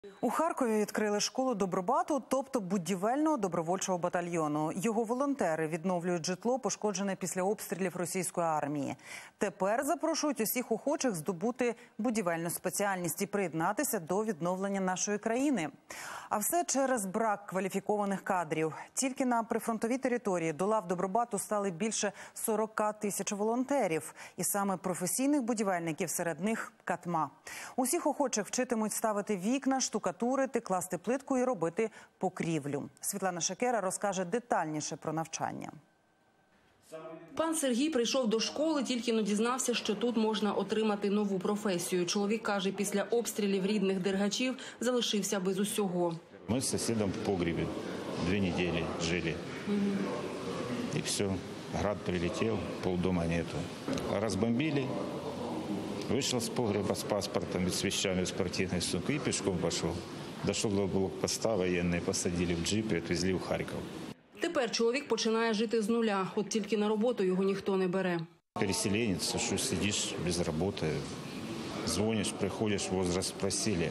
У Харкові відкрили школу добробату, тобто будівельного добровольчого батальйону. Його волонтери відновлюють житло, пошкоджене після обстрілів російської армії. Тепер запрошують усіх охочих здобути будівельну спеціальність і приєднатися до відновлення нашої країни. А все через брак кваліфікованих кадрів. Тільки на прифронтовій території до лав добробату стали більше 40 тисяч волонтерів. І саме професійних будівельників серед них катма. Усіх охочих вчитимуть ставити вікна, штукатурити, класти плитку і робити покрівлю. Світлана Шекера розкаже детальніше про навчання. Пан Сергій прийшов до школи, тільки дізнався, що тут можна отримати нову професію. Чоловік каже, після обстрілів рідних Дергачів залишився без усього. Ми з сусідом в погребі 2 недели жили. І все, град прилетів, полдома нету. Розбомбили, вийшов з погреба з паспортом, з вещами, спортивної сумки і пішком пішов. Дійшов до блокпоста воєнний, посадили в джип і відвезли в Харків. Тепер чоловік починає жити з нуля, от тільки на роботу його ніхто не бере. Переселенець, що сидиш без роботи, дзвониш, приходиш, возраст спросили,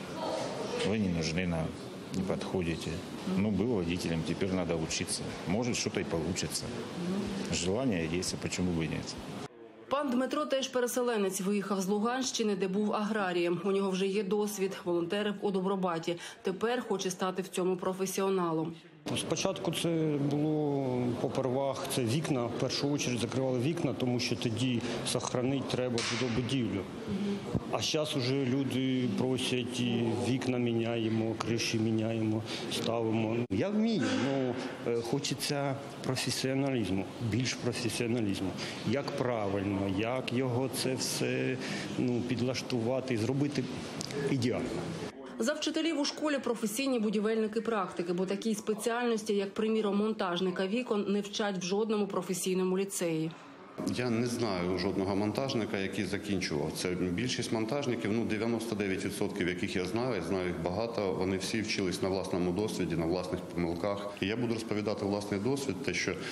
ви не нужны нам, не підходите. Ну, був водителем, тепер треба вчитися. Може, щось і вийде. Желання є, а чому б і ні? Пан Дмитро теж переселенець, виїхав з Луганщини, де був аграрієм. У нього вже є досвід, волонтерив у добробаті. Тепер хоче стати в цьому професіоналом. Спочатку це було попервах, це вікна, в першу чергу закривали вікна, тому що тоді зберігати треба будівлю. А зараз вже люди просять, і вікна міняємо, криші міняємо, ставимо. Я вмію, але хочеться професіоналізму, більш професіоналізму. Як правильно, як його це все підлаштувати і зробити ідеально. За вчителів у школі професійні будівельники-практики, бо такій спеціальності, як, приміром, монтажника вікон, не вчать в жодному професійному ліцеї. Я не знаю жодного монтажника, який закінчував. Це більшість монтажників, 99%, яких я знаю їх багато, вони всі вчились на власному досвіді, на власних помилках. І я буду розповідати власний досвід, те,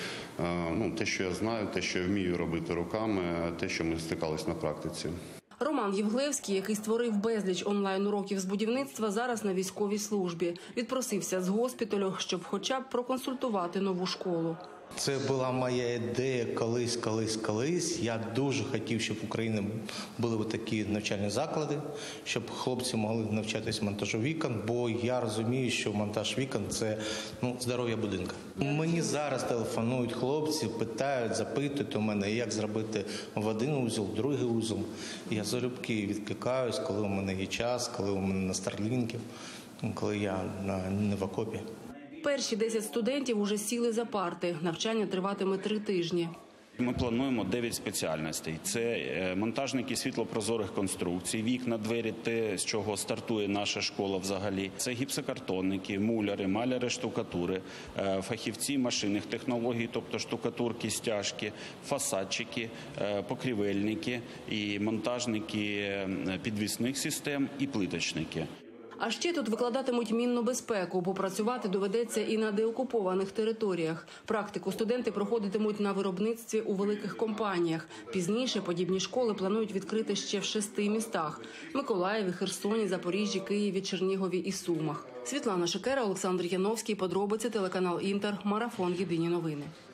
що я знаю, те, що я вмію робити руками, те, що ми стикались на практиці. Роман Євглевський, який створив безліч онлайн-уроків з будівництва, зараз на військовій службі. Відпросився з госпіталю, щоб хоча б проконсультувати нову школу. Це була моя ідея колись. Я дуже хотів, щоб в Україні були такі навчальні заклади, щоб хлопці могли навчатися монтажу вікон, бо я розумію, що монтаж вікон – це здоров'я будинку. Мені зараз телефонують хлопці, питають, запитують у мене, як зробити в один узол, в другий узол. Я залюбки відкликаюсь, коли у мене є час, коли у мене на Старлінків, коли я не в окопі. Перші 10 студентів уже сіли за парти. Навчання триватиме 3 тижні. Ми плануємо 9 спеціальностей. Це монтажники світлопрозорих конструкцій, вікна, двері, те, з чого стартує наша школа взагалі. Це гіпсокартонники, муляри, маляри штукатури, фахівці машинних технологій, тобто штукатурки, стяжки, фасадчики, покрівельники, і монтажники підвісних систем і плиточники. А ще тут викладатимуть мінну безпеку, бо працювати доведеться і на деокупованих територіях. Практику студенти проходитимуть на виробництві у великих компаніях. Пізніше подібні школи планують відкрити ще в 6 містах – Миколаєві, Херсоні, Запоріжжі, Києві, Чернігові і Сумах. Світлана Шекера, Олександр Яновський, подробиці, телеканал «Інтер», марафон «Єдині новини».